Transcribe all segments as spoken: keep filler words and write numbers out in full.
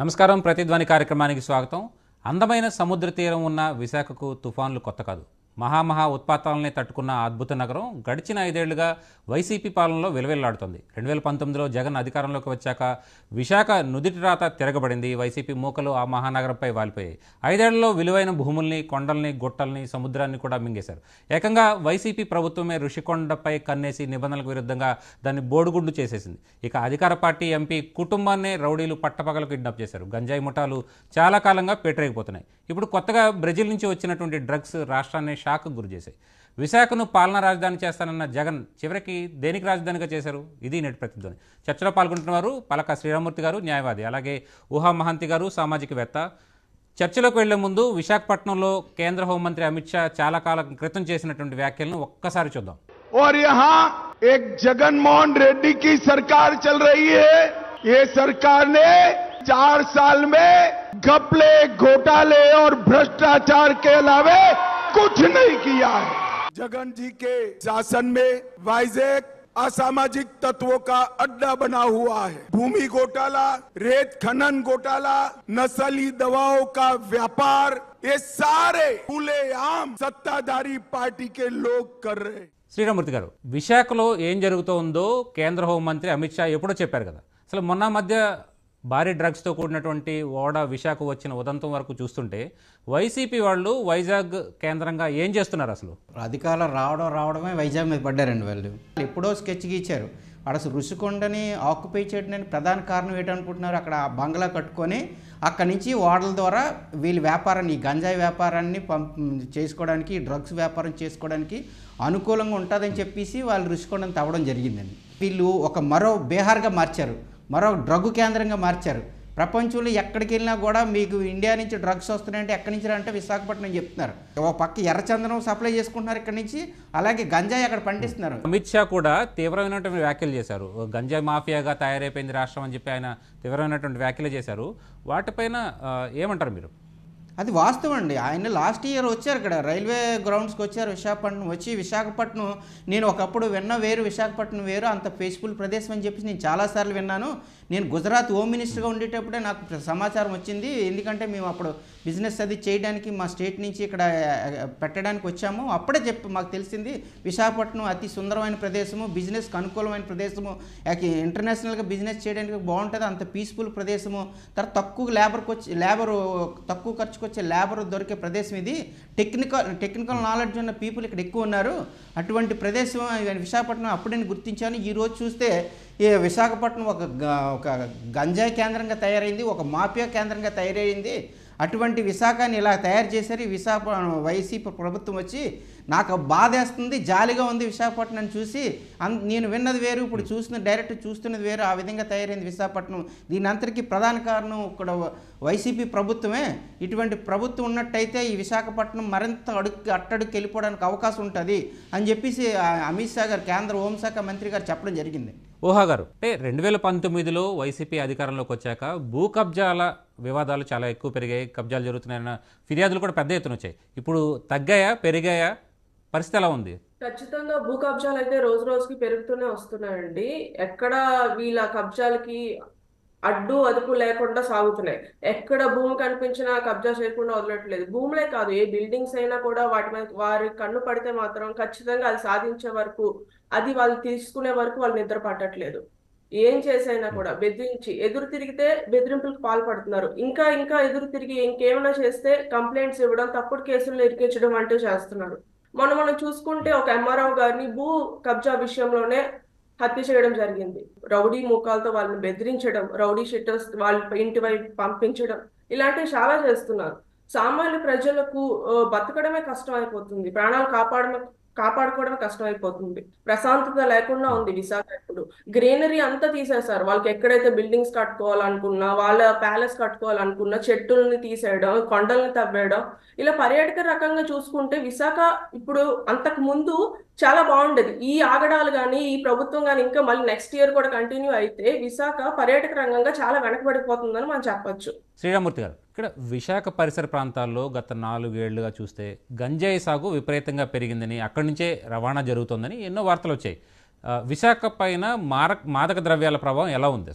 నమస్కారం ప్రతిధ్వని కార్యక్రమానికి స్వాగతం. అందమైన సముద్ర తీరం ఉన్న విశాఖకు తుఫాన్లు కొత్త కాదు. మహామహా ఉత్పాతాలనే తట్టుకున్న అద్భుత నగరం గడిచిన ఐదేళ్లుగా వైసీపీ పాలనలో విలవిల్లాడుతోంది. రెండు వేల పంతొమ్మిదిలో జగన్ అధికారంలోకి వచ్చాక విశాఖ నుదిటి రాత తిరగబడింది. వైసీపీ మూకలు ఆ మహానగరంపై వాలిపోయాయి. ఐదేళ్లలో విలువైన భూముల్ని, కొండల్ని, గుట్టల్ని, సముద్రాన్ని కూడా మింగేశారు. ఏకంగా వైసీపీ ప్రభుత్వమే ఋషికొండపై కన్నేసి నిబంధనలకు విరుద్ధంగా దాన్ని బోడుగుండు చేసేసింది. ఇక అధికార పార్టీ ఎంపీ కుటుంబాన్నే రౌడీలు పట్టపగలు కిడ్నాప్ చేశారు. గంజాయి ముఠాలు చాలా కాలంగా పేటరేగిపోతున్నాయి. ఇప్పుడు కొత్తగా బ్రెజిల్ నుంచి వచ్చినటువంటి డ్రగ్స్ రాష్ట్రాన్ని షాక్ గురి చేశాయి. విశాఖను పాలనా రాజధాని చేస్తానన్న జగన్ చివరికి దేనికి రాజధానిగా చేశారు? ఇది నేటి ప్రతిధ్వని. చర్చలో పాల్గొంటున్నవారు పలక శ్రీరామూర్తి గారు, న్యాయవాది, అలాగే ఊహా మహంతి గారు, సామాజికవేత్త. చర్చలోకి వెళ్లే ముందు విశాఖపట్నంలో కేంద్ర హోంమంత్రి అమిత్ షా చాలా కాలం క్రితం చేసినటువంటి వ్యాఖ్యలను ఒక్కసారి చూద్దాం. और यहाँ एक जगनमोहन रेड्डी की सरकार चल रही है. ये सरकार ने चार साल में घपले, घोटाले और भ्रष्टाचार के अलावा कुछ नहीं किया है. जगन जी के शासन में वाइजैक असामाजिक तत्वों का अड्डा बना हुआ है. भूमि घोटाला, रेत खनन घोटाला, नस्ली दवाओं का व्यापार, ये सारे खुलेआम सत्ताधारी पार्टी के लोग कर रहे हैं. శ్రీరామూర్తి గారు, విశాఖలో ఏం జరుగుతోందో కేంద్ర హోంమంత్రి అమిత్ షా ఎప్పుడో చెప్పారు కదా. అసలు మొన్న మధ్య భారీ డ్రగ్స్తో కూడినటువంటి ఓడ విశాఖ వచ్చిన ఉదంతం వరకు చూస్తుంటే వైసీపీ వాళ్ళు వైజాగ్ కేంద్రంగా ఏం చేస్తున్నారు? అసలు అధికారులు రావడం రావడమే వైజాగ్ మీద పడ్డారండి. వాళ్ళు ఎప్పుడో స్కెచ్ గీచారు. అసలు రుషికొండని ఆక్యుపై చేయడానికి ప్రధాన కారణం ఏంటనుకుంటున్నారు? అక్కడ బంగ్లా కట్టుకొని అక్కడి నుంచి ఓడల ద్వారా వీళ్ళ వ్యాపారాన్ని, ఈ గంజాయి వ్యాపారాన్ని పంప్ చేసుకోవడానికి, డ్రగ్స్ వ్యాపారం చేసుకోవడానికి అనుకూలంగా ఉంటుందని చెప్పేసి వాళ్ళు రుషికొండని తవ్వడం జరిగిందండి. వీళ్ళు ఒక మరో బీహార్గా మార్చారు, మరో డ్రగ్ కేంద్రంగా మార్చారు. ప్రపంచంలో ఎక్కడికి వెళ్ళినా కూడా మీకు ఇండియా నుంచి డ్రగ్స్ వస్తున్నాయంటే ఎక్కడి నుంచి అంటే విశాఖపట్నం చెప్తున్నారు. ఒక పక్క ఎర్రచందనం సప్లై చేసుకుంటున్నారు ఇక్కడ నుంచి, అలాగే గంజాయి అక్కడ పండిస్తున్నారు. అమిత్ షా కూడా తీవ్రమైనటువంటి వ్యాఖ్యలు చేశారు. గంజాయి మాఫియాగా తయారైపోయింది రాష్ట్రం అని చెప్పి ఆయన తీవ్రమైనటువంటి వ్యాఖ్యలు చేశారు. వాటిపైన ఏమంటారు మీరు? అది వాస్తవం అండి. ఆయన లాస్ట్ ఇయర్ వచ్చారు, ఇక్కడ రైల్వే గ్రౌండ్స్కి వచ్చారు విశాఖపట్నం. వచ్చి విశాఖపట్నం నేను ఒకప్పుడు విన్న వేరు, విశాఖపట్నం వేరు, అంత పీస్ఫుల్ ప్రదేశం అని చెప్పేసి నేను చాలాసార్లు విన్నాను. నేను గుజరాత్ హోమ్ మినిస్టర్గా ఉండేటప్పుడే నాకు సమాచారం వచ్చింది. ఎందుకంటే మేము అప్పుడు బిజినెస్ అది చేయడానికి మా స్టేట్ నుంచి ఇక్కడ పెట్టడానికి వచ్చాము. అప్పుడే చెప్పి మాకు తెలిసింది విశాఖపట్నం అతి సుందరమైన ప్రదేశము, బిజినెస్కి అనుకూలమైన ప్రదేశము, ఇంటర్నేషనల్గా బిజినెస్ చేయడానికి బాగుంటుంది, అంత పీస్ఫుల్ ప్రదేశము. తర్వాత తక్కువ లేబర్కి వచ్చి లేబర్ తక్కువ ఖర్చుకు వచ్చే లేబర్ దొరికే ప్రదేశం ఇది. టెక్నికల్ టెక్నికల్ నాలెడ్జ్ ఉన్న పీపుల్ ఇక్కడ ఎక్కువ ఉన్నారు. అటువంటి ప్రదేశం విశాఖపట్నం అప్పుడే గుర్తించాను. ఈరోజు చూస్తే ఈ విశాఖపట్నం ఒక ఒక గంజాయి కేంద్రంగా తయారైంది, ఒక మాఫియా కేంద్రంగా తయారైంది. అటువంటి విశాఖని ఇలా తయారు చేశారు. ఈ విశాఖ వైసీపీ ప్రభుత్వం వచ్చి నాకు బాధ వేస్తుంది, జాలిగా ఉంది విశాఖపట్నం చూసి. నేను విన్నది వేరు, ఇప్పుడు చూస్తున్న డైరెక్ట్ చూస్తున్నది వేరు. ఆ విధంగా తయారైంది విశాఖపట్నం. దీని అంతటికీ ప్రధాన కారణం ఇక్కడ వైసీపీ ప్రభుత్వమే. ఇటువంటి ప్రభుత్వం ఉన్నట్టయితే ఈ విశాఖపట్నం మరింత అడుగు అట్టడుగు వెళ్ళిపోవడానికి అవకాశం ఉంటుంది అని చెప్పేసి అమిత్ షా గారు, కేంద్ర హోంశాఖ మంత్రి గారు చెప్పడం జరిగింది. ఊహా గారు, అంటే రెండు వేల పంతొమ్మిదిలో వైసీపీ అధికారంలోకి వచ్చాక భూ కబ్జాల వివాదాలు చాలా ఎక్కువ పెరిగాయి. కబ్జాలు జరుగుతున్నాయన్న ఫిర్యాదులు కూడా పెద్ద ఎత్తున వచ్చాయి. ఇప్పుడు తగ్గాయా, పెరిగాయా? పరిస్థితి ఎలా ఉంది? ఖచ్చితంగా భూ కబ్జాలు అయితే రోజు రోజుకి పెరుగుతూనే వస్తున్నాయండి. ఎక్కడ వీళ్ళ కబ్జాలకి అడ్డు అదుపు లేకుండా సాగుతున్నాయి. ఎక్కడ భూమి కనిపించినా కబ్జా చేయకుండా వదలట్లేదు. భూములే కాదు, ఏ బిల్డింగ్స్ అయినా కూడా వాటి మీద వారి కన్ను పడితే మాత్రం ఖచ్చితంగా అది సాధించే వరకు, అది వాళ్ళు తీసుకునే వరకు వాళ్ళు నిద్ర పట్టట్లేదు. ఏం చేసైనా కూడా బెదిరించి, ఎదురు తిరిగితే బెదిరింపులకు పాల్పడుతున్నారు. ఇంకా ఇంకా ఎదురు తిరిగి ఇంకేమైనా చేస్తే కంప్లైంట్స్ ఇవ్వడం, తప్పుడు కేసులను ఇరికించడం అంటూ చేస్తున్నారు. మొన్న మనం చూసుకుంటే ఒక ఎంఆర్ఓ గారిని భూ కబ్జా విషయంలోనే హత్య చేయడం జరిగింది. రౌడీ మూకాలతో వాళ్ళని బెదిరించడం, రౌడీ షీటర్స్ వాళ్ళ ఇంటి వైపు పంపించడం, ఇలాంటివి చాలా చేస్తున్నారు. సామాన్య ప్రజలకు బతకడమే కష్టం అయిపోతుంది, ప్రాణాలు కాపాడమే కాపాడుకోవడం కష్టం అయిపోతుంది. ప్రశాంతత లేకుండా ఉంది విశాఖ. ఇప్పుడు గ్రీనరీ అంతా తీసేశారు. వాళ్ళకి ఎక్కడైతే బిల్డింగ్స్ కట్టుకోవాలనుకున్నా, వాళ్ళ ప్యాలెస్ కట్టుకోవాలనుకున్నా చెట్టుల్ని తీసేయడం, కొండల్ని తవ్వేయడం, ఇలా పర్యాటక రకంగా చూసుకుంటే విశాఖ ఇప్పుడు అంతకు ముందు చాలా బాగుండేది. ఈ ఆగడాలు కానీ, ఈ ప్రభుత్వం కానీ ఇంకా మళ్ళీ నెక్స్ట్ ఇయర్ కూడా కంటిన్యూ అయితే విశాఖ పర్యాటక రంగంగా చాలా వెనకబడిపోతుందని మనం చెప్పొచ్చు. శ్రీరామూర్తి గారు, ఇక్కడ విశాఖ పరిసర ప్రాంతాల్లో గత నాలుగేళ్లుగా చూస్తే గంజాయి సాగు విపరీతంగా పెరిగిందని, అక్కడి నుంచే రవాణా జరుగుతుందని ఎన్నో వార్తలు వచ్చాయి. విశాఖ పైన మారక మాదక ద్రవ్యాల ప్రభావం ఎలా ఉంది?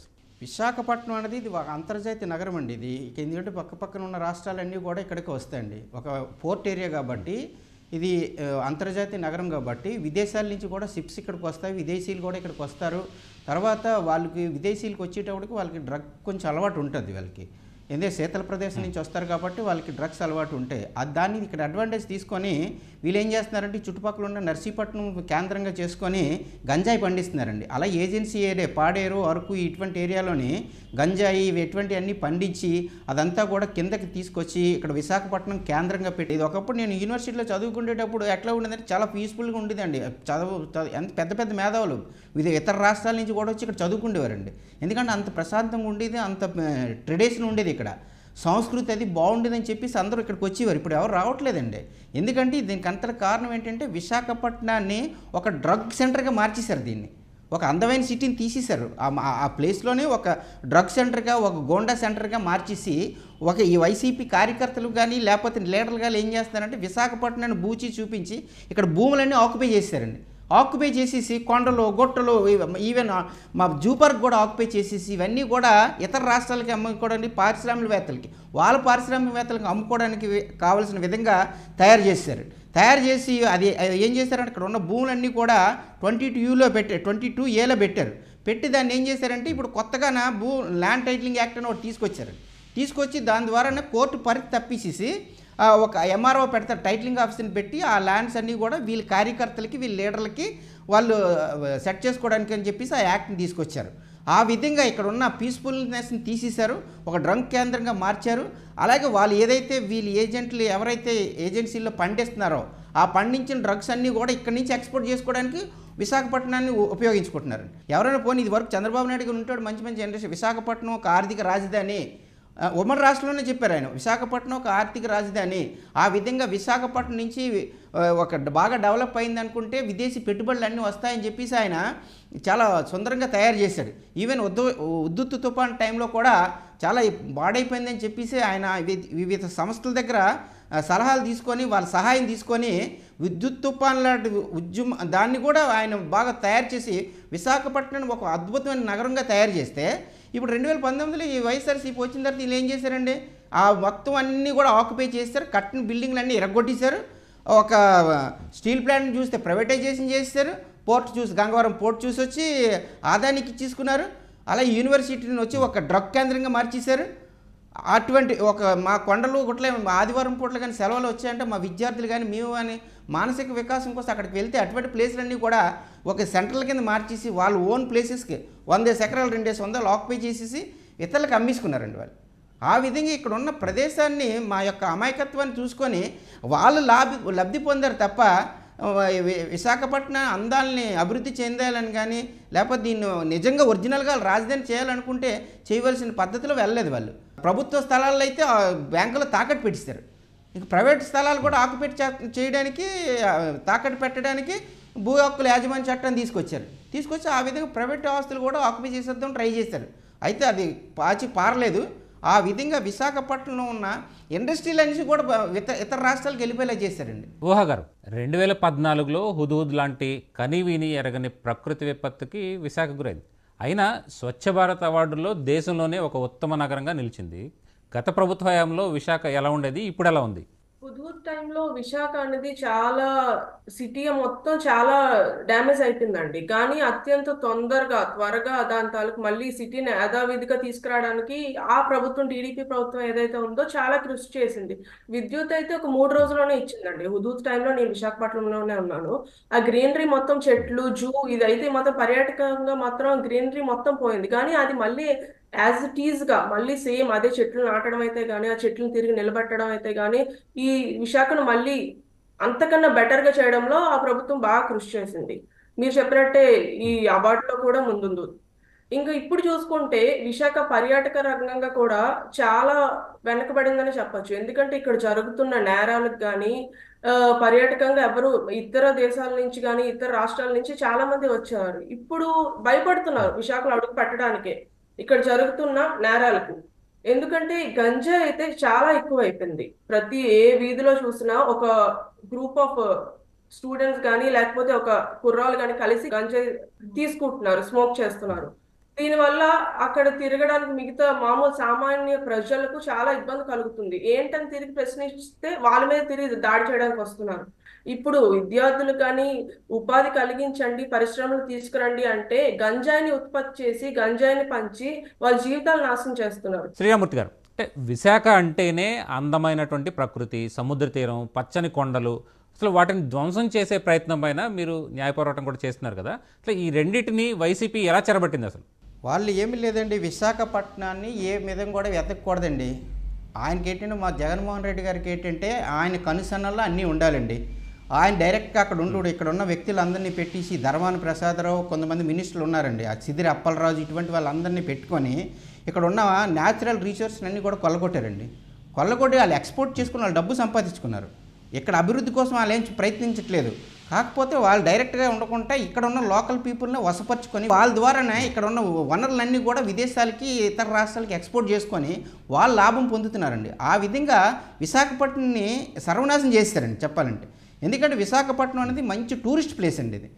విశాఖపట్నం అనేది ఇది ఒక అంతర్జాతీయ నగరం అండి. ఇది ఎందుకంటే పక్క పక్కన ఉన్న రాష్ట్రాలన్నీ కూడా ఇక్కడికి వస్తాయండి. ఒక పోర్ట్ ఏరియా కాబట్టి ఇది అంతర్జాతీయ నగరం కాబట్టి విదేశాల నుంచి కూడా షిప్స్ ఇక్కడికి వస్తాయి, విదేశీయులు కూడా ఇక్కడికి వస్తారు. తర్వాత వాళ్ళకి విదేశీయులకు వచ్చేటప్పటికి వాళ్ళకి డ్రగ్ కొంచెం అలవాటు ఉంటుంది వాళ్ళకి. ఎందుకంటే శీతల ప్రదేశం నుంచి వస్తారు కాబట్టి వాళ్ళకి డ్రగ్స్ అలవాటు ఉంటాయి. అది దాన్ని ఇక్కడ అడ్వాంటేజ్ తీసుకొని వీళ్ళు ఏం చేస్తున్నారంటే చుట్టుపక్కల ఉన్న నర్సీపట్నం కేంద్రంగా చేసుకొని గంజాయి పండిస్తున్నారండి. అలా ఏజెన్సీ ఏరియా పాడేరు, అరకు ఇటువంటి ఏరియాలోని గంజాయి ఇటువంటి అన్నీ పండించి అదంతా కూడా కిందకి తీసుకొచ్చి ఇక్కడ విశాఖపట్నం కేంద్రంగా పెట్టి, ఇది ఒకప్పుడు నేను యూనివర్సిటీలో చదువుకునేటప్పుడు ఎట్లా ఉండేదంటే చాలా పీస్ఫుల్గా ఉండేదండి. చదువు ఎంత పెద్ద పెద్ద మేధావులు ఇది ఇతర రాష్ట్రాల నుంచి కూడా వచ్చి ఇక్కడ చదువుకుండేవారండి. ఎందుకంటే అంత ప్రశాంతంగా ఉండేది, అంత ట్రెడిషన్ ఉండేది, ఇక్కడ సంస్కృతి అది బాగుండేదని చెప్పేసి అందరూ ఇక్కడికి వచ్చేవారు. ఇప్పుడు ఎవరు రావట్లేదండి. ఎందుకంటే దీనికి అంతట కారణం ఏంటంటే విశాఖపట్నాన్ని ఒక డ్రగ్ సెంటర్గా మార్చేశారు. దీన్ని ఒక అందమైన సిటీని తీసేశారు. ఆ ప్లేస్లోనే ఒక డ్రగ్ సెంటర్గా, ఒక గోండా సెంటర్గా మార్చేసి ఒక ఈ వైసీపీ కార్యకర్తలు కానీ లేకపోతే లీడర్లు కానీ ఏం చేస్తారంటే విశాఖపట్నాన్ని బూచి చూపించి ఇక్కడ భూములన్నీ ఆక్యుపై చేశారండి. ఆక్యుపై చేసేసి కొండలు, గొట్టలు, ఈవెన్ మా జూ పార్క్ కూడా ఆక్యుపై చేసేసి ఇవన్నీ కూడా ఇతర రాష్ట్రాలకి అమ్ముకోవడానికి, పారిశ్రామికవేత్తలకి, వాళ్ళ పారిశ్రామికవేత్తలకు అమ్ముకోవడానికి కావాల్సిన విధంగా తయారు చేశారు. తయారు చేసి అది ఏం చేశారంటే ఇక్కడ ఉన్న భూములన్నీ కూడా ట్వంటీ టూ యూలో పెట్టారు, ట్వంటీ టూ ఏలో పెట్టారు. పెట్టి దాన్ని ఏం చేశారంటే ఇప్పుడు కొత్తగా భూ ల్యాండ్ టైటిలింగ్ యాక్ట్ అని ఒకటి తీసుకొచ్చారు. తీసుకొచ్చి దాని ద్వారానే కోర్టు పరిధి తప్పించేసి ఒక ఎంఆర్ఓ పెడతారు, టైటిలింగ్ ఆఫీస్ని పెట్టి ఆ ల్యాండ్స్ అన్నీ కూడా వీళ్ళ కార్యకర్తలకి, వీళ్ళ లీడర్లకి వాళ్ళు సెట్ చేసుకోవడానికి అని చెప్పేసి ఆ యాక్ట్ని తీసుకొచ్చారు. ఆ విధంగా ఇక్కడ ఉన్న పీస్ఫుల్నెస్ని తీసేశారు, ఒక డ్రగ్ కేంద్రంగా మార్చారు. అలాగే వాళ్ళు ఏదైతే వీళ్ళు ఏజెంట్లు ఎవరైతే ఏజెన్సీల్లో పండిస్తున్నారో ఆ పండించిన డ్రగ్స్ అన్నీ కూడా ఇక్కడి నుంచి ఎక్స్పోర్ట్ చేసుకోవడానికి విశాఖపట్నాన్ని ఉపయోగించుకుంటున్నారు. ఎవరైనా పోనీ ఇది వరకు చంద్రబాబు నాయుడు గారు ఉంటాడు మంచి మంచి ఇండస్ట్రీ, విశాఖపట్నం ఒక ఆర్థిక రాజధాని ఉమ్మడి రాష్ట్రంలోనే చెప్పారు ఆయన, విశాఖపట్నం ఒక ఆర్థిక రాజధాని. ఆ విధంగా విశాఖపట్నం నుంచి ఒక బాగా డెవలప్ అయింది అనుకుంటే విదేశీ పెట్టుబడులు అన్నీ వస్తాయని చెప్పేసి ఆయన చాలా సుందరంగా తయారు చేశాడు. ఈవెన్ ఉద్దు ఉద్దుత్తు తుఫాన్ టైంలో కూడా చాలా బాడైపోయిందని చెప్పేసి ఆయన వివిధ సంస్థల దగ్గర సలహాలు తీసుకొని వాళ్ళ సహాయం తీసుకొని విద్యుత్ తుఫాన్ లాంటి ఉద్యమ దాన్ని కూడా ఆయన బాగా తయారు చేసి విశాఖపట్నాన్ని ఒక అద్భుతమైన నగరంగా తయారు చేస్తే ఇప్పుడు రెండు వేల పంతొమ్మిదిలో ఈ వైఎస్ఆర్సీపీ వచ్చిన తర్వాత వీళ్ళు ఏం చేశారండి, ఆ మొత్తం అన్నీ కూడా ఆక్యుపై చేస్తారు, కట్టిన బిల్డింగ్లు అన్నీ ఎరగొట్టేశారు. ఒక స్టీల్ ప్లాంట్ని చూస్తే ప్రైవేటైజేషన్ చేశారు, పోర్ట్ చూసి గంగవరం పోర్ట్ చూసి వచ్చి ఆదానికి ఇచ్చేసుకున్నారు. అలా యూనివర్సిటీని వచ్చి ఒక డ్రగ్ కేంద్రంగా మార్చేశారు. అటువంటి ఒక మా కొండలు గుట్లే ఆదివారం పూటలు కానీ సెలవులు వచ్చాయంటే మా విద్యార్థులు కానీ మేము కానీ మానసిక వికాసం కోసం అక్కడికి వెళ్తే అటువంటి ప్లేసులన్నీ కూడా ఒక సెంట్రల్ కింద మార్చేసి వాళ్ళ ఓన్ ప్లేసెస్కి వందేసి ఎకరాలు రెండేసి వందలు ఆక్యుపై చేసేసి ఇతరులకు అమ్మేసుకున్నారండి వాళ్ళు. ఆ విధంగా ఇక్కడ ఉన్న ప్రదేశాన్ని మా యొక్క అమాయకత్వాన్ని చూసుకొని వాళ్ళు లాభి లబ్ధి పొందారు తప్ప విశాఖపట్నం అందాలని అభివృద్ధి చెందాలని కానీ లేకపోతే దీన్ని నిజంగా ఒరిజినల్గా రాజధాని చేయాలనుకుంటే చేయవలసిన పద్ధతిలో వెళ్ళలేదు వాళ్ళు. ప్రభుత్వ స్థలాల్లో అయితే బ్యాంకులో తాకట్టు పెట్టిస్తారు, ఇక ప్రైవేట్ స్థలాలు కూడా ఆక్యుపై చేయడానికి తాకట్టు పెట్టడానికి భూ హక్కుల యాజమాన్య చట్టాన్ని తీసుకొచ్చారు. తీసుకొచ్చి ఆ విధంగా ప్రైవేట్ ఆస్తులు కూడా ఆక్యుపై చేసేద్దాం ట్రై చేశారు. అయితే అది పాచి పారలేదు. ఆ విధంగా విశాఖపట్నంలో ఉన్న ఇండస్ట్రీలన్నీ కూడా ఇతర ఇతర రాష్ట్రాలకు వెళ్ళిపోయేలా చేశారండి. ఊహా గారు, రెండు వేల పద్నాలుగులో హుద్హుద్ లాంటి కనీవిని ఎరగని ప్రకృతి విపత్తుకి విశాఖ గురైంది. అయినా స్వచ్ఛ భారత్ అవార్డుల్లో దేశంలోనే ఒక ఉత్తమ నగరంగా నిలిచింది. గత ప్రభుత్వ హయాంలో విశాఖ ఎలా ఉండేది, ఇప్పుడు ఎలా ఉంది? హుద్హుద్ టైంలో విశాఖ అనేది చాలా సిటీ మొత్తం చాలా డ్యామేజ్ అయిపోయిందండి. కానీ అత్యంత తొందరగా త్వరగా దాని తాలూకు మళ్ళీ సిటీని యథావిధిగా తీసుకురావడానికి ఆ ప్రభుత్వం, టీడీపీ ప్రభుత్వం ఏదైతే ఉందో చాలా కృషి చేసింది. విద్యుత్ అయితే ఒక మూడు రోజుల్లోనే ఇచ్చిందండి. హుద్హుద్ టైంలో నేను విశాఖపట్నంలోనే ఉన్నాను. ఆ గ్రీనరీ మొత్తం చెట్లు, జూ ఇదైతే మొత్తం పర్యాటకంగా మాత్రం గ్రీనరీ మొత్తం పోయింది. కానీ అది మళ్ళీ యాజ్ ఇట్ ఈజ్ గా మళ్ళీ సేమ్ అదే చెట్లు నాటడం అయితే గానీ, ఆ చెట్లను తిరిగి నిలబెట్టడం అయితే గానీ, ఈ విశాఖను మళ్ళీ అంతకన్నా బెటర్ గా చేయడంలో ఆ ప్రభుత్వం బాగా కృషి చేసింది. మీరు చెప్పినట్టే ఈ అవార్డులో కూడా ముందుంది. ఇంకా ఇప్పుడు చూసుకుంటే విశాఖ పర్యాటక రంగంగా కూడా చాలా వెనకబడిందని చెప్పొచ్చు. ఎందుకంటే ఇక్కడ జరుగుతున్న నేరాలకు కానీ పర్యాటకంగా ఎవరు ఇతర దేశాల నుంచి కానీ ఇతర రాష్ట్రాల నుంచి చాలా మంది వచ్చారు. ఇప్పుడు భయపడుతున్నారు విశాఖలో అడుగు పెట్టడానికే ఇక్కడ జరుగుతున్న నేరాలకు. ఎందుకంటే గంజా అయితే చాలా ఎక్కువ అయిపోయింది. ప్రతి ఏ వీధిలో చూసినా ఒక గ్రూప్ ఆఫ్ స్టూడెంట్స్ కానీ లేకపోతే ఒక కుర్రాలు కానీ కలిసి గంజా తీసుకుంటున్నారు, స్మోక్ చేస్తున్నారు. దీనివల్ల అక్కడ తిరగడానికి మిగతా మామూలు సామాన్య ప్రజలకు చాలా ఇబ్బంది కలుగుతుంది. ఏంటని తిరిగి ప్రశ్నిస్తే వాళ్ళ మీద తిరిగి దాడి చేయడానికి వస్తున్నారు. ఇప్పుడు విద్యార్థులు కానీ ఉపాధి కలిగించండి, పరిశ్రమలు తీసుకురండి అంటే గంజాయిని ఉత్పత్తి చేసి గంజాయిని పంచి వాళ్ళ జీవితాలు నాశనం చేస్తున్నారు. శ్రీరామూర్తి గారు, అంటే విశాఖ అంటేనే అందమైనటువంటి ప్రకృతి, సముద్ర తీరం, పచ్చని కొండలు, అసలు వాటిని ధ్వంసం చేసే ప్రయత్నం పైన మీరు న్యాయ పోరాటం కూడా చేస్తున్నారు కదా. అసలు ఈ రెండింటిని వైసీపీ ఎలా చెరబట్టింది అసలు? వాళ్ళు ఏమీ లేదండి, విశాఖపట్నాన్ని ఏ విధంగా కూడా వెతకూడదండి. ఆయనకి ఏంటంటే మా జగన్మోహన్ రెడ్డి గారికి ఏంటంటే ఆయన కనుసన్నల్లో అన్నీ ఉండాలండి. ఆయన డైరెక్ట్గా అక్కడ ఉండు ఇక్కడ ఉన్న వ్యక్తులందరినీ పెట్టేసి ధర్మాన ప్రసాదరావు కొంతమంది మినిస్టర్లు ఉన్నారండి, ఆ సిదిరి అప్పలరాజు ఇటువంటి వాళ్ళందరినీ పెట్టుకొని ఇక్కడ ఉన్న న్యాచురల్ రీసోర్స్ని అన్నీ కూడా కొల్లగొట్టారండి. కొల్లగొట్టి వాళ్ళు ఎక్స్పోర్ట్ చేసుకుని వాళ్ళు డబ్బు సంపాదించుకున్నారు. ఇక్కడ అభివృద్ధి కోసం వాళ్ళు ఏం ప్రయత్నించట్లేదు. కాకపోతే వాళ్ళు డైరెక్ట్గా ఉండకుండా ఇక్కడ ఉన్న లోకల్ పీపుల్ని వశపరుచుకొని వాళ్ళ ద్వారానే ఇక్కడ ఉన్న వనరులన్నీ కూడా విదేశాలకి ఇతర రాష్ట్రాలకి ఎక్స్పోర్ట్ చేసుకొని వాళ్ళు లాభం పొందుతున్నారండి. ఆ విధంగా విశాఖపట్నాన్ని సర్వనాశనం చేస్తారండి చెప్పాలంటే. ఎందుకంటే విశాఖపట్నం అనేది మంచి టూరిస్ట్ ప్లేస్ అండి. ఇది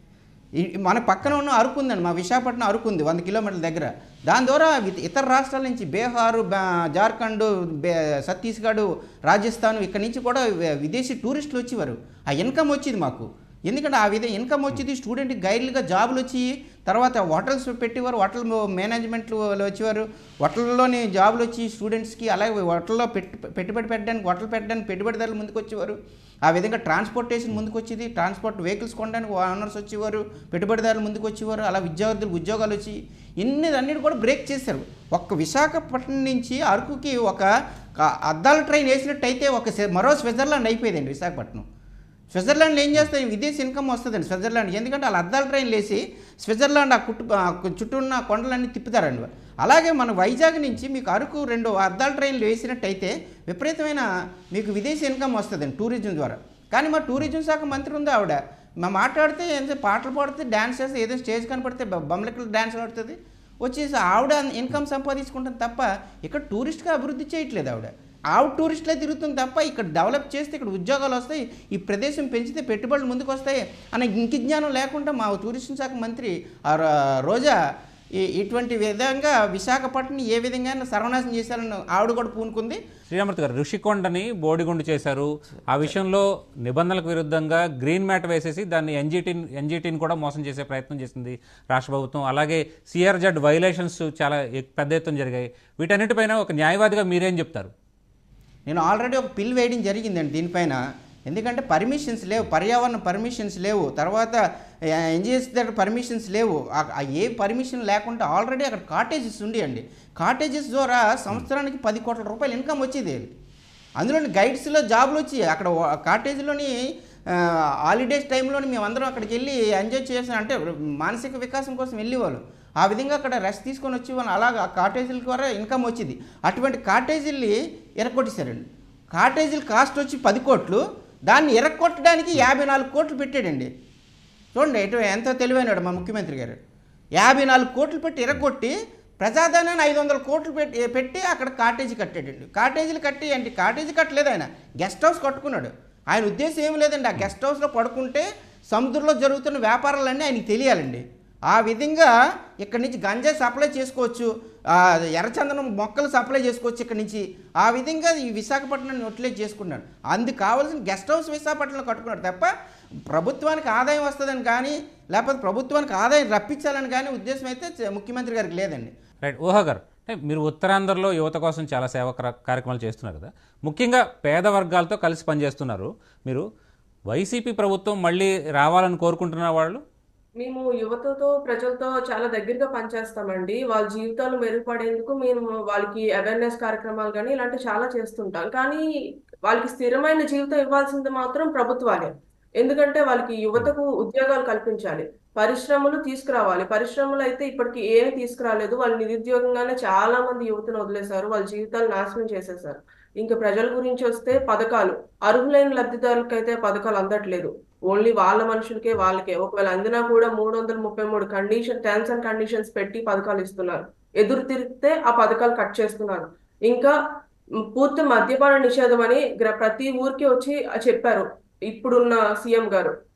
మన పక్కన ఉన్న అరకు ఉందండి, మా విశాఖపట్నం అరకు ఉంది వంద కిలోమీటర్ల దగ్గర. దాని ద్వారా ఇతర రాష్ట్రాల నుంచి బీహారు, జార్ఖండ్, ఛత్తీస్గఢ్, రాజస్థాన్ ఇక్కడ నుంచి కూడా విదేశీ టూరిస్టులు వచ్చేవారు. ఆ ఇన్కమ్ వచ్చేది మాకు. ఎందుకంటే ఆ విధంగా ఇన్కమ్ వచ్చేది, స్టూడెంట్ గైడ్లుగా జాబులు వచ్చి తర్వాత హోటల్స్ పెట్టేవారు, హోటల్ మేనేజ్మెంట్లు వచ్చేవారు, హోటల్లోని జాబులు వచ్చి స్టూడెంట్స్కి, అలాగే హోటల్లో పెట్టి పెట్టుబడి పెట్టడానికి హోటల్ పెట్టడానికి పెట్టుబడిదారులు ముందుకు వచ్చేవారు. ఆ విధంగా ట్రాన్స్పోర్టేషన్ ముందుకు వచ్చేది, ట్రాన్స్పోర్ట్ వెహికల్స్ కొనడానికి ఓనర్స్ వచ్చేవారు, పెట్టుబడిదారులు ముందుకు వచ్చేవారు, అలా విద్యార్థులకు ఉద్యోగాలు వచ్చి ఇన్ని అన్నిటి కూడా బ్రేక్ చేశారు. ఒక్క విశాఖపట్నం నుంచి అరకుకి ఒక అద్దాల ట్రైన్ వేసినట్టయితే ఒక మరో స్విట్జర్లాండ్ అయిపోయేదండి విశాఖపట్నం. స్విట్జర్లాండ్లో ఏం చేస్తాయి, విదేశీ ఇన్కమ్ వస్తుందండి స్విట్జర్లాండ్. ఎందుకంటే వాళ్ళ అద్దాల ట్రైన్లు వేసి స్విట్జర్లాండ్ ఆ కుట్టు చుట్టూ ఉన్న కొండలన్నీ తిప్పుతారండి. అలాగే మన వైజాగ్ నుంచి మీకు అరకు రెండు అద్దాల ట్రైన్లు వేసినట్టయితే విపరీతమైన మీకు విదేశీ ఇన్కమ్ వస్తుందండి టూరిజం ద్వారా. కానీ మా టూరిజం శాఖ మంత్రి ఉంది ఆవిడ, మా మాట్లాడితే ఏంటంటే పాటలు పాడితే డ్యాన్స్ చేస్తే ఏదో స్టేజ్ కనపడితే బొమ్మలకి డ్యాన్స్ ఆడుతుంది వచ్చేసి ఆవిడ ఇన్కమ్ సంపాదించుకుంటుంది తప్ప ఇక్కడ టూరిస్ట్గా అభివృద్ధి చేయట్లేదు ఆవిడ. ఆవిడ టూరిస్టులే తిరుగుతుంది తప్ప ఇక్కడ డెవలప్ చేస్తే ఇక్కడ ఉద్యోగాలు వస్తాయి, ఈ ప్రదేశం పెంచితే పెట్టుబడులు ముందుకు వస్తాయి అనే ఇంకిజ్ఞానం లేకుండా మా టూరిజం శాఖ మంత్రి రోజా ఇటువంటి విధంగా విశాఖపట్నం ఏ విధంగా సర్వనాశనం చేశారని ఆవిడ కూడా పూనుకుంది. శ్రీరామూర్తి గారు, ఋషికొండని బోడిగుండు చేశారు. ఆ విషయంలో నిబంధనలకు విరుద్ధంగా గ్రీన్ మ్యాట్ వేసేసి దాన్ని ఎన్జీటీని ఎన్జీటీని కూడా మోసం చేసే ప్రయత్నం చేసింది రాష్ట్ర ప్రభుత్వం. అలాగే సిఆర్జెడ్ వైలేషన్స్ చాలా పెద్ద ఎత్తున జరిగాయి. వీటన్నిటిపైన ఒక న్యాయవాదిగా మీరేం చెప్తారు? నేను ఆల్రెడీ ఒక పిల్ వేయడం జరిగిందండి దీనిపైన. ఎందుకంటే పర్మిషన్స్ లేవు, పర్యావరణ పర్మిషన్స్ లేవు, తర్వాత ఎన్జిఎస్ దగ్గర పర్మిషన్స్ లేవు. ఏ పర్మిషన్ లేకుండా ఆల్రెడీ అక్కడ కాటేజెస్ ఉండేయండి. కాటేజెస్ ద్వారా సంవత్సరానికి పది కోట్ల రూపాయలు ఇన్కమ్ వచ్చేది. అందులోని గైడ్స్లో జాబులు వచ్చి అక్కడ కాటేజీలోని హాలిడేస్ టైంలోని మేము అందరం అక్కడికి వెళ్ళి ఎంజాయ్ చేసాం, అంటే మానసిక వికాసం కోసం వెళ్ళేవాళ్ళు. ఆ విధంగా అక్కడ రెస్ట్ తీసుకొని వచ్చి వాళ్ళు అలాగా కాటేజీల ద్వారా ఇన్కమ్ వచ్చింది. అటువంటి కాటేజీల్ని ఎరగొట్టేశారండి. కాటేజీల కాస్ట్ వచ్చి పది కోట్లు, దాన్ని ఎరగొట్టడానికి యాభై నాలుగు కోట్లు పెట్టాడండి. చూడండి ఎటు ఎంతో తెలివైనాడు మా ముఖ్యమంత్రి గారు. యాభై నాలుగు కోట్లు పెట్టి ఎరగొట్టి ప్రజాధనాన్ని ఐదు వందల కోట్లు పెట్టి పెట్టి అక్కడ కాటేజీ కట్టాడండి. కాటేజీలు కట్టి అంటే కాటేజీ కట్టలేదు, ఆయన గెస్ట్ హౌస్ కట్టుకున్నాడు. ఆయన ఉద్దేశం ఏమి లేదండి, ఆ గెస్ట్ హౌస్లో పడుకుంటే సముద్రంలో జరుగుతున్న వ్యాపారాలన్నీ ఆయనకి తెలియాలండి. ఆ విధంగా ఇక్కడి నుంచి గంజాయి సప్లై చేసుకోవచ్చు, ఎర్రచందనం మొక్కలు సప్లై చేసుకోవచ్చు ఇక్కడి నుంచి. ఆ విధంగా ఈ విశాఖపట్నాన్ని యూటిలైజ్ చేసుకున్నాడు. అందుకు కావాల్సిన గెస్ట్ హౌస్ విశాఖపట్నంలో కట్టుకున్నాడు తప్ప ప్రభుత్వానికి ఆదాయం వస్తుందని కానీ లేకపోతే ప్రభుత్వానికి ఆదాయం రప్పించాలని కానీ ఉద్దేశం అయితే ముఖ్యమంత్రి గారికి లేదండి. రైట్. ఊహా గారు, మీరు ఉత్తరాంధ్రలో యువత కోసం చాలా సేవా కార్యక్రమాలు చేస్తున్నారు కదా, ముఖ్యంగా పేద వర్గాలతో కలిసి పనిచేస్తున్నారు మీరు. వైసీపీ ప్రభుత్వం మళ్ళీ రావాలని కోరుకుంటున్న వాళ్ళు? మేము యువతతో ప్రజలతో చాలా దగ్గరగా పనిచేస్తామండి. వాళ్ళ జీవితాలు మెరుగుపడేందుకు మేము వాళ్ళకి అవేర్నెస్ కార్యక్రమాలు కానీ ఇలాంటివి చాలా చేస్తుంటాం. కానీ వాళ్ళకి స్థిరమైన జీవితం ఇవ్వాల్సింది మాత్రం ప్రభుత్వాలే. ఎందుకంటే వాళ్ళకి యువతకు ఉద్యోగాలు కల్పించాలి, పరిశ్రమలు తీసుకురావాలి. పరిశ్రమలు అయితే ఇప్పటికి ఏమి తీసుకురాలేదు. వాళ్ళు నిరుద్యోగంగానే చాలా మంది యువతను వదిలేశారు, వాళ్ళ జీవితాలు నాశనం చేసేసారు. ఇంకా ప్రజల గురించి వస్తే పథకాలు అర్హులైన లబ్ధిదారులకైతే పథకాలు అందట్లేదు. ఓన్లీ వాళ్ళ మనుషులకే వాళ్ళకే. ఒకవేళ అందినా కూడా మూడు వందల ముప్పై మూడు కండిషన్ టర్మ్స్ అండ్ కండిషన్స్ పెట్టి పథకాలు ఇస్తున్నారు. ఎదురు తిరిగితే ఆ పథకాలు కట్ చేస్తున్నారు. ఇంకా పూర్తి మద్యపాన నిషేధం అని ప్రతి ఊరికి వచ్చి చెప్పారు ఇప్పుడున్న సీఎం గారు.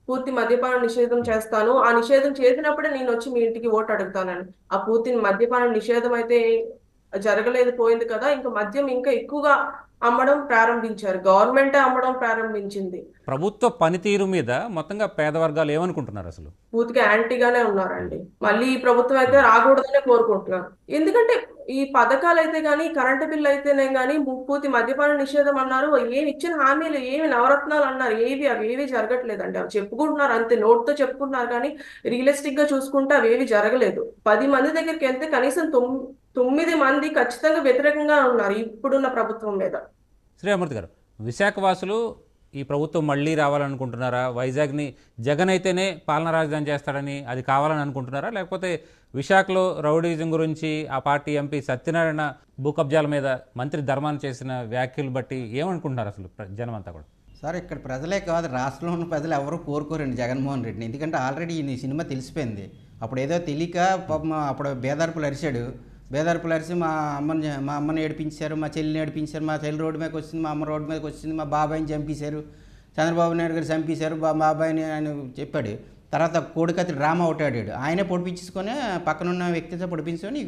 పూర్తి మద్యపాన నిషేధం చేస్తాను, ఆ నిషేధం చేసినప్పుడే నేను వచ్చి మీ ఇంటికి ఓటు అడుగుతానని. ఆ పూర్తి మద్యపాన నిషేధం అయితే జరగలేదు, పోయింది కదా. ఇంకా మద్యం ఇంకా ఎక్కువగా అమ్మడం ప్రారంభించారు, గవర్నమెంటే అమ్మడం ప్రారంభించింది. ప్రభుత్వ పనితీరు మీద మొత్తంగా పేద వర్గాలు ఏమనుకుంటున్నారు అసలు? పూర్తిగా యాంటీగానే ఉన్నారండి. మళ్ళీ ఈ ప్రభుత్వం అయితే రాకూడదనే కోరుకుంటున్నారు. ఎందుకంటే ఈ పథకాలు అయితే గానీ, కరెంటు బిల్లు అయితేనే గానీ, పూర్తి మద్యపాన నిషేధం అన్నారు, ఏమి ఇచ్చిన హామీలు, ఏమి నవరత్నాలు అన్నారు, ఏవి అవి ఏవి జరగట్లేదండి. అవి చెప్పుకుంటున్నారు అంతే, నోట్తో చెప్పుకుంటున్నారు కానీ రియలిస్టిక్ గా చూసుకుంటే అవి ఏవి జరగలేదు. పది మంది దగ్గరికి వెళ్తే కనీసం తొమ్ తొమ్మిది మంది ఖచ్చితంగా వ్యతిరేకంగా ఉన్నారు ఇప్పుడున్న ప్రభుత్వం మీద. శ్రీరామూర్తి గారు, విశాఖ వాసులు ఈ ప్రభుత్వం మళ్ళీ రావాలనుకుంటున్నారా? వైజాగ్ని జగన్ అయితేనే పాలనా రాజధాని చేస్తాడని అది కావాలని అనుకుంటున్నారా? లేకపోతే విశాఖలో రౌడీజం గురించి ఆ పార్టీ ఎంపీ సత్యనారాయణ భూ కబ్జాల మీద మంత్రి ధర్మాన్ని చేసిన వ్యాఖ్యలు బట్టి ఏమనుకుంటున్నారు అసలు జనం అంతా కూడా? సార్, ఇక్కడ ప్రజలే కాదు, రాష్ట్రంలో ఉన్న ప్రజలు ఎవరు కోరుకోరండి జగన్మోహన్ రెడ్డిని. ఎందుకంటే ఆల్రెడీ ఈ సినిమా తెలిసిపోయింది. అప్పుడు ఏదో తెలియక పాపం అప్పుడు బేదార్పులు అరిశాడు. బేదార్పులు అరిసి మా అమ్మని మా అమ్మని ఏడిపించారు, మా చెల్లిని ఏడిపించారు, మా చెల్లి రోడ్డు మీదకి వచ్చింది, మా అమ్మ రోడ్డు మీదకి వచ్చింది, మా బాబాయిని చంపేశారు, చంద్రబాబు నాయుడు గారు చంపేశారు మా బాబాయిని ఆయన చెప్పాడు. తర్వాత కోడికత్తి డ్రామా ఒకటి ఆడాడు. ఆయనే పొడిపించుకొని పక్కనున్న వ్యక్తితో పొడిపించుకొని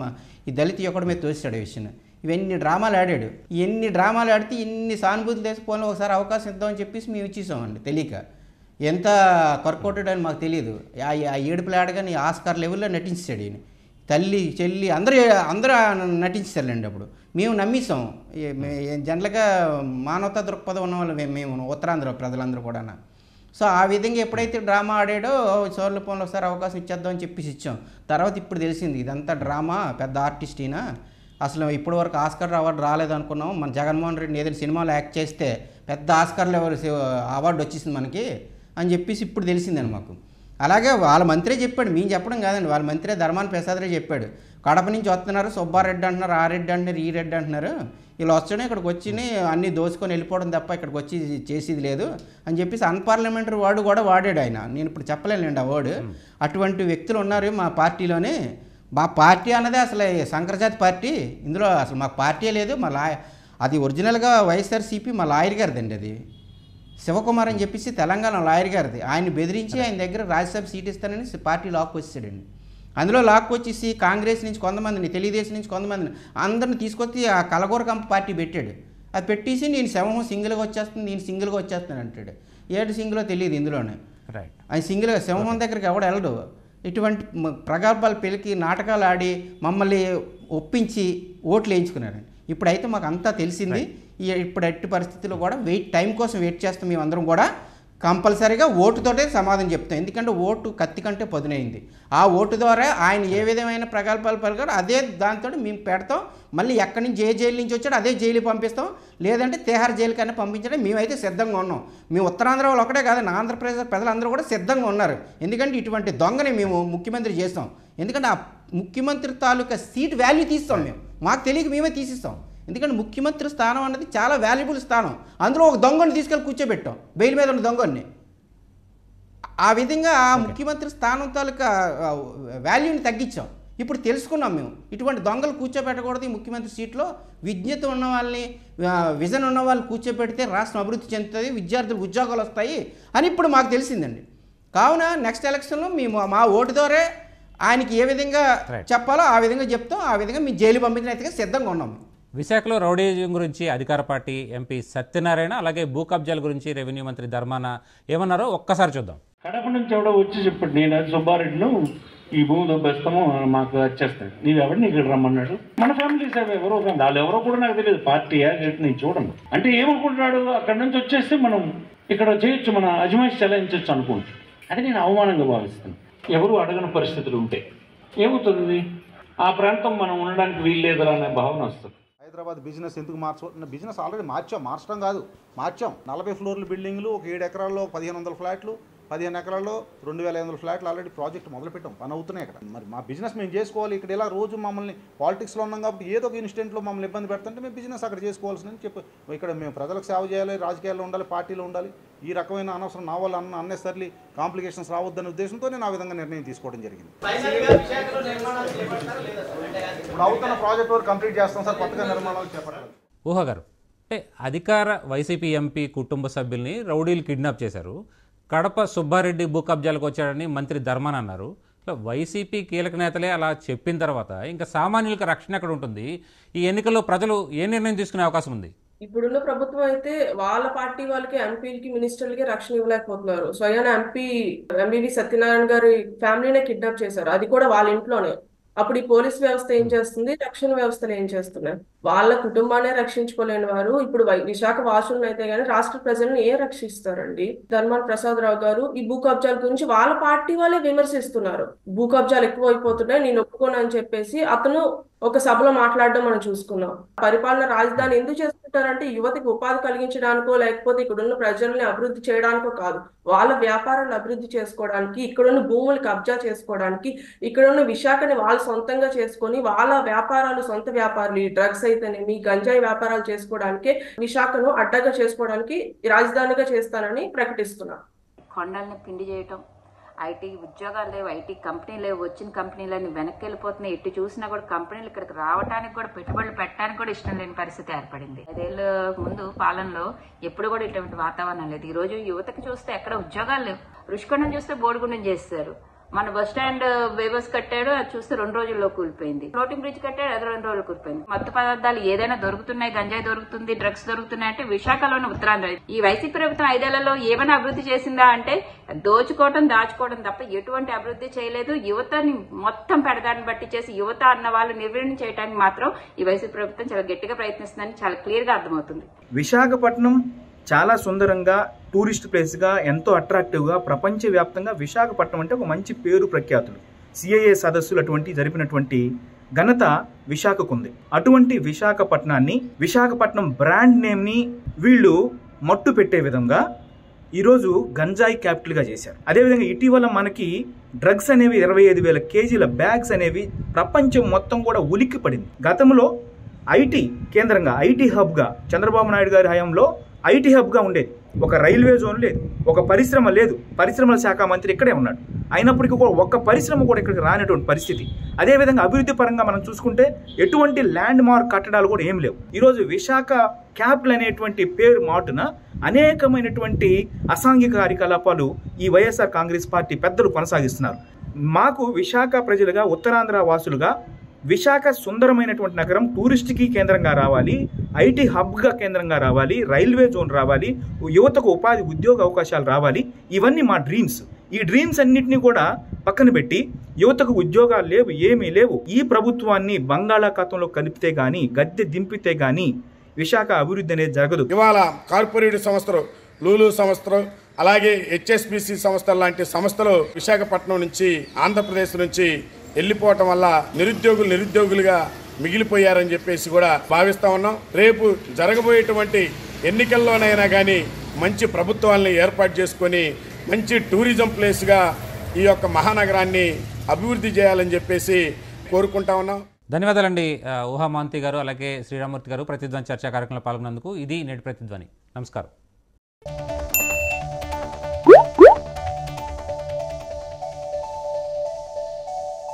ఈ దళిత ఒకటి మీద తోసాడు విషయం. ఇవన్నీ డ్రామాలు ఆడాడు. ఎన్ని డ్రామాలు ఆడితే ఇన్ని సానుభూతులు తీసుకోవాలని ఒకసారి అవకాశం ఇద్దామని చెప్పేసి మేము ఇచ్చేసామండి. తెలియక ఎంత కర్కోటాడని మాకు తెలియదు. ఆ ఏడుపులు ఆడగానే ఆస్కార్ లెవెల్లో నటించాడు ఈయన. తల్లి చెల్లి అందరూ అందరూ నటించారండి. అప్పుడు మేము నమ్మేసాం. జనరల్గా మానవతా దృక్పథం ఉన్న వాళ్ళు మేము ఉత్తరాంధ్ర ప్రజలందరూ కూడా. సో ఆ విధంగా ఎప్పుడైతే డ్రామా ఆడాడో చోర్ల పోన్లో ఒకసారి అవకాశం ఇచ్చేద్దామని చెప్పేసి ఇచ్చాం. తర్వాత ఇప్పుడు తెలిసింది ఇదంతా డ్రామా, పెద్ద ఆర్టిస్ట్ ఈయన, అసలు ఇప్పటి వరకు ఆస్కార్ అవార్డు రాలేదనుకున్నాం. మన జగన్మోహన్ రెడ్డిని ఏదైనా సినిమాలో యాక్ట్ చేస్తే పెద్ద ఆస్కార్ లెవెల్ అవార్డు వచ్చేసింది మనకి అని చెప్పేసి ఇప్పుడు తెలిసిందని మాకు. అలాగే వాళ్ళ మంత్రే చెప్పాడు, మేము చెప్పడం కాదండి, వాళ్ళ మంత్రే ధర్మాన ప్రసాదరే చెప్పాడు. కడప నుంచి వస్తున్నారు, సుబ్బారెడ్డి అంటున్నారు, ఆ రెడ్డి అంటున్నారు, ఈ రెడ్డి అంటున్నారు, వీళ్ళు వచ్చానే ఇక్కడికి వచ్చి అన్నీ దోచుకొని వెళ్ళిపోవడం తప్ప ఇక్కడికి వచ్చి చేసేది లేదు అని చెప్పేసి అన్పార్లమెంటరీ వర్డ్ కూడా వాడాడు ఆయన. నేను ఇప్పుడు చెప్పలేనండి ఆ వర్డ్. అటువంటి వ్యక్తులు ఉన్నారు మా పార్టీలోనే. మా పార్టీ అన్నదే అసలు శంకరజాతి పార్టీ, ఇందులో అసలు మాకు పార్టీ లేదు. మా లా అది ఒరిజినల్గా వైఎస్ఆర్సీపీ మా లాయర్ గారిదండి, అది శివకుమార్ అని చెప్పేసి తెలంగాణ లాయర్ గారిది. ఆయన బెదిరించి ఆయన దగ్గర రాజ్యసభ సీట్ ఇస్తానని పార్టీ లాక్కు వచ్చేసాడండి. అందులో లాక్కు వచ్చేసి కాంగ్రెస్ నుంచి కొంతమందిని, తెలుగుదేశం నుంచి కొంతమందిని అందరిని తీసుకొచ్చి ఆ కలగూరకంప పార్టీ పెట్టాడు. అది పెట్టేసి నేను శవం సింగిల్గా వచ్చేస్తుంది, నేను సింగిల్గా వచ్చేస్తాను అంటాడు. ఏడు సింగిలో తెలియదు ఇందులోనే. ఆయన సింగిల్గా సింహం దగ్గరికి ఎవడు వెళ్ళడు. ఇటువంటి ప్రగల్భాలు పెలికి నాటకాలు ఆడి మమ్మల్ని ఒప్పించి ఓట్లు వేయించుకున్నారండి. ఇప్పుడైతే మాకు అంతా తెలిసింది. ఇప్పుడు ఎట్టి పరిస్థితుల్లో కూడా వెయిట్ టైం కోసం వెయిట్ చేస్తాం. మేమందరం కూడా కంపల్సరీగా ఓటుతోటే సమాధానం చెప్తాం. ఎందుకంటే ఓటు కత్తి కంటే పదునైంది. ఆ ఓటు ద్వారా ఆయన ఏ విధమైన ప్రగల్భాలు పలికారో అదే దాంతో మేము పెడతాం. మళ్ళీ ఎక్కడి నుంచి ఏ జైలు నుంచి వచ్చాడో అదే జైలుకి పంపిస్తాం, లేదంటే తిహార్ జైలు కన్నా పంపించడం మేమైతే సిద్ధంగా ఉన్నాం. మేము ఉత్తరాంధ్ర వాళ్ళు ఒకటే కాదు, ఆంధ్రప్రదేశ్ ప్రజలందరూ కూడా సిద్ధంగా ఉన్నారు. ఎందుకంటే ఇటువంటి దొంగని మేము ముఖ్యమంత్రి చేస్తాం. ఎందుకంటే ఆ ముఖ్యమంత్రి తాలూకా సీట్ వాల్యూ తీస్తాం మేము, మాకు తెలియక మేమే తీసిస్తాం. ఎందుకంటే ముఖ్యమంత్రి స్థానం అన్నది చాలా వాల్యుబుల్ స్థానం. అందులో ఒక దొంగని తీసుకెళ్ళి కూర్చోబెట్టాం, బెయిల్ మీద ఉన్న దొంగని. ఆ విధంగా ఆ ముఖ్యమంత్రి స్థానం తాలూకా వాల్యూని తగ్గించాం. ఇప్పుడు తెలుసుకున్నాం మేము, ఇటువంటి దొంగలు కూర్చోబెట్టకూడదు. ఈ ముఖ్యమంత్రి సీట్లో విజ్ఞత ఉన్న వాళ్ళని, విజన్ ఉన్న వాళ్ళు కూర్చోబెడితే రాష్ట్రం అభివృద్ధి చెందుతుంది, విద్యార్థులకు ఉద్యోగాలు వస్తాయి అని ఇప్పుడు మాకు తెలిసిందండి. కావున నెక్స్ట్ ఎలక్షన్లో మేము మా ఓటు ద్వారా ఆయనకి ఏ విధంగా చెప్పాలో ఆ విధంగా చెప్తాం. ఆ విధంగా మేము జైలు పంపించినట్టుగా సిద్ధంగా ఉన్నాం. విశాఖలో రౌడీజం గురించి అధికార పార్టీ ఎంపీ సత్యనారాయణ, అలాగే భూ కబ్జాల గురించి రెవెన్యూ మంత్రి ధర్మాన ఏమన్నారో ఒక్కసారి చూద్దాం. కడప నుంచి ఎవడో వచ్చి చెప్పాడు, నేను అది సుబ్బారెడ్డిను ఈ భూమి దొబ్బేస్తాము మాకు వచ్చేస్తాడు, నీవెవరిని ఇక్కడ రమ్మన్నాడు. మన ఫ్యామిలీస్ అవి ఎవరో కాదు, వాళ్ళు ఎవరో కూడా నాకు తెలియదు, పార్టీ నేను చూడండి. అంటే ఏమనుకుంటున్నాడు, అక్కడ నుంచి వచ్చేస్తే మనం ఇక్కడ చేయొచ్చు, మన అజమాయిషి చెలాయించవచ్చు అనుకుంటాం. అది నేను అవమానంగా భావిస్తాను. ఎవరు అడగని పరిస్థితులు ఉంటే ఏమవుతుంది, ఆ ప్రాంతం మనం ఉండడానికి వీల్లేదురా అనే భావన వస్తుంది. హైదరాబాద్ బిజినెస్ ఎందుకు మార్చ బిజినెస్ ఆల్రెడీ మార్చాం, మార్చడం కాదు మార్చాం. నలభై ఫ్లోర్లు బిల్డింగ్లు, ఒక ఏడు ఎకరాల్లో పదిహేను వందల ఫ్లాట్లు, పదిహేను ఎకరాల్లో రెండు వేల ఐదు వందల ఫ్లాట్లు ఆల్రెడీ ప్రాజెక్ట్ మొదలుపెట్టాం, పని అవుతున్నాయి ఇక్కడ. మరి మా బిజినెస్ మేము చేసుకోవాలి. ఇక్కడ ఇలా రోజు మమ్మల్ని పాలిటిక్స్లో ఉన్నాం కాబట్టి ఏదో ఒక ఇన్స్టెంట్లో మమ్మల్ని ఇబ్బంది పెడుతుంటే మేము బిజినెస్ అక్కడ చేసుకోవాల్సిందని చెప్పి, ఇక్కడ మేము ప్రజలకు సేవ చేయాలి, రాజకీయాల్లో ఉండాలి, పార్టీలో ఉండాలి. ఈ రకమైన అనవసరం నా వల్ల అన్న అన్నెసర్లీ కాంప్లికేషన్స్ రావద్దనే ఉద్దేశంతో నేను ఆ విధంగా నిర్ణయం తీసుకోవడం జరిగింది. ఇప్పుడు అవుతున్న ప్రాజెక్ట్ వరకు కంప్లీట్ చేస్తాం సార్, కొత్తగా నిర్మాణాలు చేపట్టాలి. ఊహ గారు, అంటే అధికార వైసీపీ ఎంపీ కుటుంబ సభ్యుల్ని రౌడీలు కిడ్నాప్ చేశారు, కడప సుబ్బారెడ్డి భూ కబ్జాలకు వచ్చాడని మంత్రి ధర్మాన్ అన్నారు. ఇట్లా వైసీపీ కీలక నేతలే అలా చెప్పిన తర్వాత ఇంకా సామాన్యులకు రక్షణ ఎక్కడ ఉంటుంది? ఈ ఎన్నికల్లో ప్రజలు ఏ నిర్ణయం తీసుకునే అవకాశం ఉంది? ఇప్పుడున్న ప్రభుత్వం అయితే వాళ్ళ పార్టీ వాళ్ళకి, ఎంపీలకి, మినిస్టర్లకి రక్షణ ఇవ్వలేకపోతున్నారు. స్వయాన ఎంపీ ఎంబీవి సత్యనారాయణ గారి ఫ్యామిలీనే కిడ్నాప్ చేశారు, అది కూడా వాళ్ళ ఇంట్లోనే. అప్పుడు ఈ పోలీస్ వ్యవస్థ ఏం చేస్తుంది, రక్షణ వ్యవస్థలు ఏం చేస్తున్నాయి? వాళ్ళ కుటుంబాన్ని రక్షించుకోలేని వారు ఇప్పుడు విశాఖ వాసులను అయితే గానీ రాష్ట్ర ప్రజలను ఏ రక్షిస్తారండి? ధర్మాన ప్రసాద్ రావు గారు ఈ భూ కబ్జాల గురించి వాళ్ళ పార్టీ వాళ్ళే విమర్శిస్తున్నారు. భూ కబ్జాలు ఎక్కువ అయిపోతున్నాయి, నేను ఒప్పుకోను అని చెప్పేసి అతను ఒక సభలో మాట్లాడడం మనం చూసుకున్నాం. పరిపాలన రాజధాని ఎందుకు చేస్తుంటారంటే యువతకి ఉపాధి కలిగించడానికో లేకపోతే ఇక్కడున్న ప్రజల్ని అభివృద్ధి చేయడానికో కాదు, వాళ్ళ వ్యాపారాలు అభివృద్ధి చేసుకోవడానికి, ఇక్కడున్న భూములు కబ్జా చేసుకోవడానికి, ఇక్కడున్న విశాఖని వాళ్ళు సొంతంగా చేసుకొని వాళ్ళ వ్యాపారాలు, సొంత వ్యాపారాలు, ఈ డ్రగ్స్ అయితేనేమి గంజాయి వ్యాపారాలు చేసుకోవడానికి, విశాఖను అడ్డగా చేసుకోవడానికి రాజధానిగా చేస్తానని ప్రకటిస్తున్నారు. కొండల్ని పిండి చేయటం, ఐటీ ఉద్యోగాలు లేవు, ఐటీ కంపెనీలు లేవు, వచ్చిన కంపెనీలన్నీ వెనక్కి వెళ్ళిపోతున్నాయి. ఎటు చూసినా కూడా కంపెనీలు ఇక్కడికి రావడానికి కూడా, పెట్టుబడులు పెట్టడానికి కూడా ఇష్టం లేని పరిస్థితి ఏర్పడింది. ఐదేళ్ళ ముందు పాలనలో ఎప్పుడు కూడా ఇటువంటి వాతావరణం లేదు. ఈ రోజు యువతకి చూస్తే ఎక్కడ ఉద్యోగాలు లేవు. రుషికొండను చూస్తే బోడిగుండం చేస్తారు. మన బస్ స్టాండ్ వేవర్స్ కట్టాడు, అది చూస్తే రెండు రోజుల్లో కూలిపోయింది. ఫ్లోటింగ్ బ్రిడ్జ్ కట్టాడు, అది రెండు రోజులు కూలిపోయింది. మత్తు పదార్థాలు ఏదైనా దొరుకుతున్నాయి, గంజాయి దొరుకుతుంది, డ్రగ్స్ దొరుకుతున్నాయి అంటే విశాఖలోని ఉత్తరాంధ్ర. ఈ వైసీపీ ప్రభుత్వం ఐదేళ్లలో ఏమైనా అభివృద్ధి చేసిందా అంటే దోచుకోవడం, దాచుకోవడం తప్ప ఎటువంటి అభివృద్ధి చేయలేదు. యువతని మొత్తం పెడదాన్ని బట్టి చేసి యువత అన్న వాళ్ళు నిర్వీర్యం చేయడానికి మాత్రం ఈ వైసీపీ ప్రభుత్వం చాలా గట్టిగా ప్రయత్నిస్తుందని చాలా క్లియర్ గా అర్థమవుతుంది. విశాఖపట్నం చాలా సుందరంగా, టూరిస్ట్ ప్లేస్గా, ఎంతో అట్రాక్టివ్గా, ప్రపంచవ్యాప్తంగా విశాఖపట్నం అంటే ఒక మంచి పేరు ప్రఖ్యాతులు. సిఐఏ సదస్సులు అటువంటి జరిపినటువంటి ఘనత విశాఖకుంది. అటువంటి విశాఖపట్నాన్ని, విశాఖపట్నం బ్రాండ్ నేమ్ని వీళ్ళు మట్టు పెట్టే విధంగా ఈరోజు గంజాయి క్యాపిటల్గా చేశారు. అదేవిధంగా ఇటీవల మనకి డ్రగ్స్ అనేవి ఇరవై ఐదు వేల కేజీల బ్యాగ్స్ అనేవి ప్రపంచం మొత్తం కూడా ఉలిక్కి పడింది. గతంలో ఐటీ కేంద్రంగా, ఐటీ హబ్గా చంద్రబాబు నాయుడు గారి హయాంలో ఐటీ హబ్గా ఉండేది. ఒక రైల్వే జోన్ లేదు, ఒక పరిశ్రమ లేదు. పరిశ్రమల శాఖ మంత్రి ఇక్కడే ఉన్నాడు, అయినప్పటికీ కూడా ఒక్క పరిశ్రమ కూడా ఇక్కడికి రానటువంటి పరిస్థితి. అదేవిధంగా అభివృద్ధి పరంగా మనం చూసుకుంటే ఎటువంటి ల్యాండ్ మార్క్ కట్టడాలు కూడా ఏం లేవు. ఈరోజు విశాఖ క్యాపిటల్ అనేటువంటి పేరు మాటున అనేకమైనటువంటి అసాంఘిక కార్యకలాపాలు ఈ వైఎస్ఆర్ కాంగ్రెస్ పార్టీ పెద్దలు కొనసాగిస్తున్నారు. మాకు విశాఖ ప్రజలుగా, ఉత్తరాంధ్ర వాసులుగా విశాఖ సుందరమైనటువంటి నగరం, టూరిస్ట్కి కేంద్రంగా రావాలి, ఐటీ హబ్గా కేంద్రంగా రావాలి, రైల్వే జోన్ రావాలి, యువతకు ఉపాధి ఉద్యోగ అవకాశాలు రావాలి. ఇవన్నీ మా డ్రీమ్స్. ఈ డ్రీమ్స్ అన్నింటినీ కూడా పక్కన పెట్టి యువతకు ఉద్యోగాలు లేవు, ఏమీ లేవు. ఈ ప్రభుత్వాన్ని బంగాళాఖాతంలో కలిపితే గానీ, గద్దె దింపితే గానీ విశాఖ అభివృద్ధి అనేది జరగదు. ఇవాళ కార్పొరేట్ సంస్థలు, లూలు సంస్థలు, అలాగే హెచ్ఎస్బిసి సంస్థలు లాంటి సంస్థలు విశాఖపట్నం నుంచి, ఆంధ్రప్రదేశ్ నుంచి వెళ్ళిపోవటం వల్ల నిరుద్యోగులు నిరుద్యోగులుగా మిగిలిపోయారని చెప్పేసి కూడా భావిస్తా ఉన్నాం. రేపు జరగబోయేటువంటి ఎన్నికల్లోనైనా కానీ మంచి ప్రభుత్వాలను ఏర్పాటు చేసుకొని మంచి టూరిజం ప్లేస్గా ఈ యొక్క మహానగరాన్ని అభివృద్ధి చేయాలని చెప్పేసి కోరుకుంటా ఉన్నాం. ధన్యవాదాలండి ఊహామాంతి గారు, అలాగే శ్రీరామూర్తి గారు ప్రతిధ్వని చర్చా కార్యక్రమంలో పాల్గొన్నందుకు. ఇది నేటి ప్రతిధ్వని. నమస్కారం.